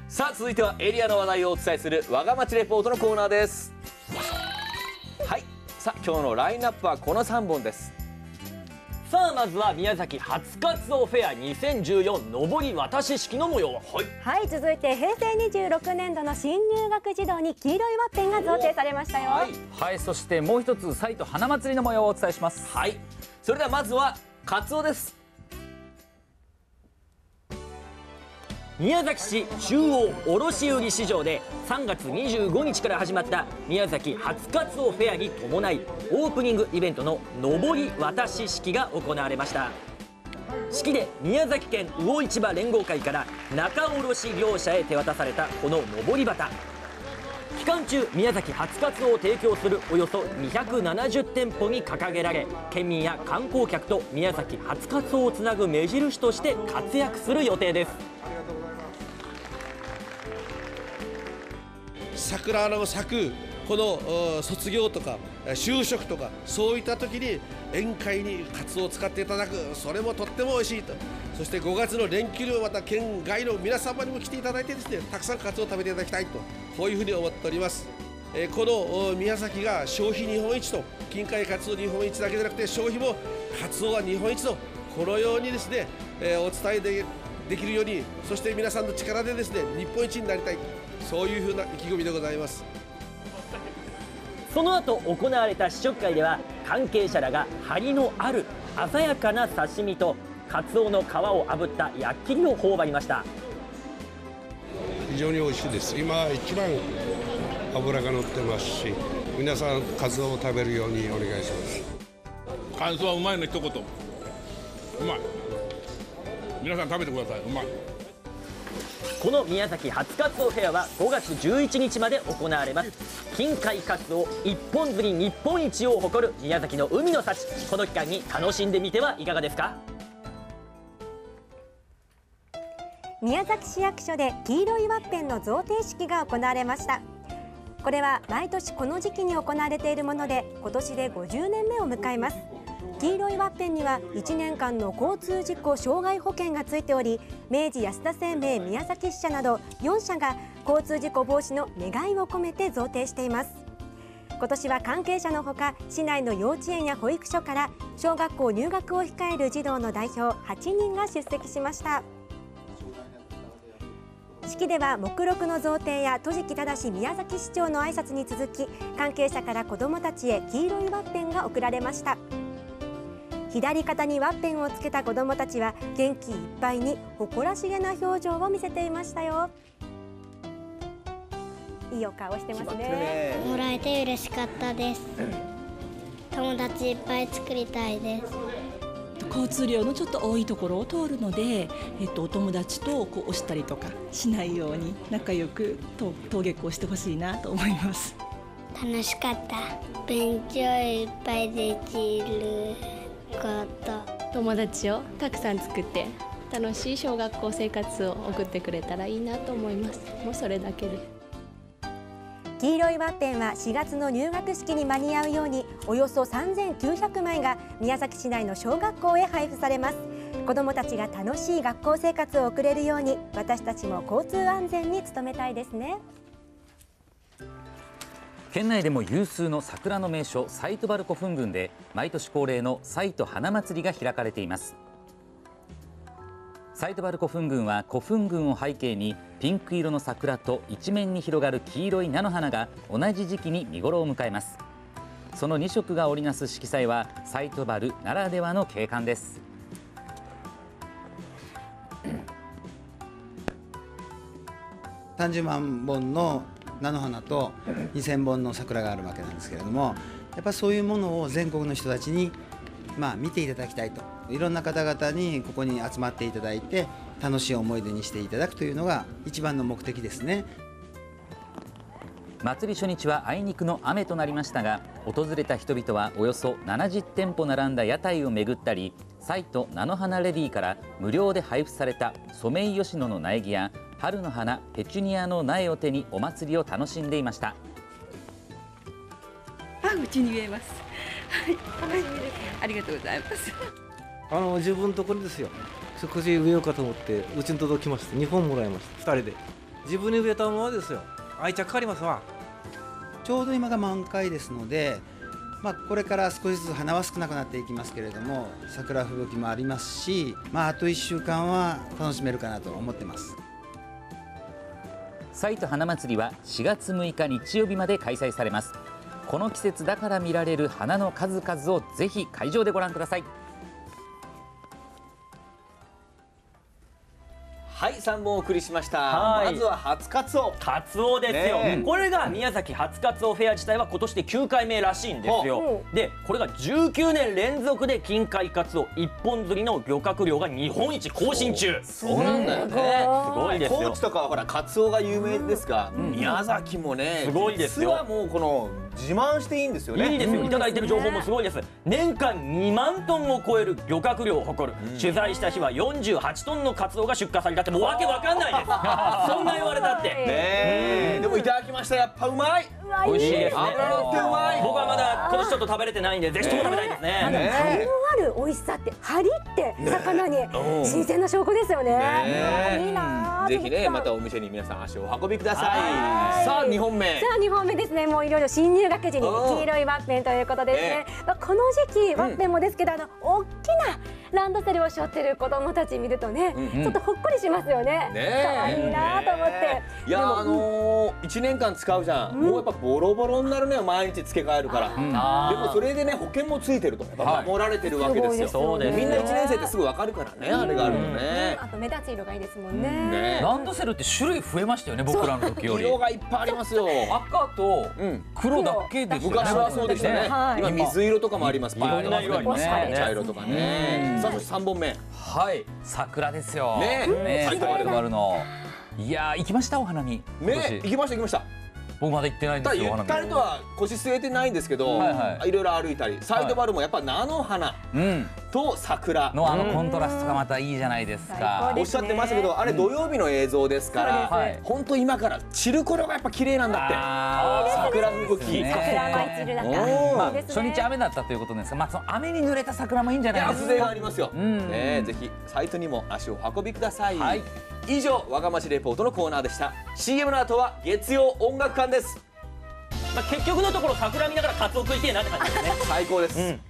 さあ続いてはエリアの話題をお伝えする我が町レポートのコーナーです。はい、さあ今日のラインナップはこの3本です。 さあまずは宮崎初活動フェア2014上り渡し式の模様。 はい、続いて平成26年度の新入学児童に黄色いワッペンが贈呈されましたよ。 はい、そしてもう一つサイト花祭りの模様をお伝えします。 はい、それではまずはカツオです。 宮崎市中央卸売市場で3月25日から始まった宮崎初活動フェアに伴いオープニングイベントの上り渡し式が行われました。式で宮崎県魚市場連合会から仲卸業者へ手渡されたこの上り旗、期間中宮崎初活動を提供するおよそ270店舗に掲げられ、県民や観光客と宮崎初活動をつなぐ目印として活躍する予定です。 桜の咲くこの卒業とか就職とかそういった時に宴会にカツオを使っていただく、それもとっても美味しいと。そして5月の連休にもまた県外の皆様にも来ていただいてですね、たくさんカツオを食べていただきたいと、こういうふうに思っております。この宮崎が消費日本一と、近海カツオ日本一だけでなくて消費もカツオが日本一と、このようにですね、お伝えできるように、そして皆さんの力でですね日本一になりたい、そういうふうな意気込みでございます。 その後行われた試食会では関係者らが張りのある鮮やかな刺身とカツオの皮を炙った焼き切りを頬張りました。 非常に美味しいです。今一番脂が乗ってますし、皆さんカツオを食べるようにお願いします。 感想はうまいの一言、うまい。皆さん食べてください、うまい。 この宮崎初活動フェアは5月11日まで行われます。近海カツオ一本釣り日本一を誇る宮崎の海の幸、この期間に楽しんでみてはいかがですか。 宮崎市役所で黄色いワッペンの贈呈式が行われました。これは毎年この時期に行われているもので、今年で50年目を迎えます。黄色いワッペンには1年間の交通事故傷害保険がついており、明治安田生命宮崎支社など4社が交通事故防止の願いを込めて贈呈しています。今年は関係者のほか、市内の幼稚園や保育所から小学校入学を控える児童の代表8人が出席しました。式では目録の贈呈や戸敷忠宮崎市長の挨拶に続き、関係者から子どもたちへ黄色いワッペンが贈られました。左肩にワッペンをつけた子どもたちは元気いっぱいに誇らしげな表情を見せていましたよ。いいお顔してますね。 もらえて嬉しかったです。友達いっぱい作りたいです。 交通量のちょっと多いところを通るので、お友達とこう押したりとかしないように仲良く登下校してほしいなと思います。 楽しかった。勉強いっぱいできること。 友達をたくさん作って楽しい小学校生活を送ってくれたらいいなと思います。もうそれだけで。 黄色いワッペンは4月の入学式に間に合うようにおよそ3900枚が宮崎市内の小学校へ配布されます。子どもたちが楽しい学校生活を送れるように、私たちも交通安全に努めたいですね。 県内でも有数の桜の名所西都原古墳群で毎年恒例の西都花祭りが開かれています。西都原古墳群は古墳群を背景にピンク色の桜と一面に広がる黄色い菜の花が同じ時期に見頃を迎えます。その2色が織りなす色彩は西都原ならではの景観です。 30万本の菜の花と2000本の桜があるわけなんですけれども、やっぱそういうものを全国の人たちに見ていただきたいと、いろんな方々にここに集まっていただいて楽しい思い出にしていただくというのが一番の目的ですね。 祭り初日はあいにくの雨となりましたが、訪れた人々はおよそ70店舗並んだ屋台を巡ったり、西都菜の花レディーから無料で配布されたソメイヨシノの苗木や春の花ペチュニアの苗を手にお祭りを楽しんでいました。 うちに植えます。はい、楽しみです。ありがとうございます。 自分のところですよ。食事植えようかと思ってうちに届きました。2本もらいました。2人で。 自分に植えたものですよ。愛着ありますわ。 ちょうど今が満開ですので、これから少しずつ花は少なくなっていきますけれども、桜吹雪もありますし、あと1週間は楽しめるかなと思ってます。 さいと花祭りは4月6日日曜日まで開催されます。この季節だから見られる花の数々をぜひ会場でご覧ください。 はい、3本お送りしました。 はいまずは初カツオ。 カツオですよ、これが宮崎初カツオフェア自体は今年で9回目らしいんですよ。でこれが19年連続で近海カツオ一本釣りの漁獲量が日本一更新中。 そうなんだよね。 すごいですよ。 高知とかはほらカツオが有名ですが、宮崎もねすごいですよ。 実はもうこの自慢していいんですよね。 いいですよ、いただいてる情報もすごいです。年間2万トンを超える漁獲量を誇る、取材した日は48トンのカツオが出荷されたって、もうわけわかんないですそんな言われたってでもいただきました。やっぱうまい。 美味しいですね。 甘くてうまい。 僕はまだ今年ちょっと食べれてないんで、ぜひとも食べたいですね。 張りのある美味しさって張りって魚に新鮮な証拠ですよね。いいな。 ぜひねまたお店に皆さん足をお運びください。さあ2本目。 さあ2本目ですね。もういろいろ新入学時に黄色いワッペンということですね。この時期ワッペンもですけど、大きなランドセルを背負ってる子供たち見るとね、ちょっとほっこりしますよね。可愛いなと思って。 いや1年間使うじゃん。もうやっぱボロボロになるね、毎日付け替えるから。でもそれでね保険もついてると守られてるわけですよ。 そうです。 みんな1年生ってすぐわかるからね、あれがあるのね。 あと目立つ色がいいですもんね。 ランドセルって種類増えましたよね、僕らの時より。 色がいっぱいありますよ。 赤と黒だけですよね。 昔はそうでしたね。今水色とかもあります。いろんな色ありますね。茶色とかね。さあそして3本目。 はい、桜ですよ。 ね、 埼玉でもあるの。いや行きましたお花見。 ね、行きました行きました。 僕まだ行ってないんですよ。 ゆったりとは腰据えてないんですけど、いろいろ歩いたり、サイドバルもやっぱ菜の花と桜のコントラストがまたいいじゃないですか。 おっしゃってましたけど、あれ土曜日の映像ですから、本当今から散る頃がやっぱ綺麗なんだって。桜吹雪、 桜舞い散る中。 初日雨だったということですが、その雨に濡れた桜もいいんじゃないですか。 風情がありますよ。ぜひサイトにも足を運びください。以上、わがまちレポートのコーナーでした。 CM の後は月曜音楽館です。 結局のところ桜見ながらカツオ食いてえなって感じですね。 最高です。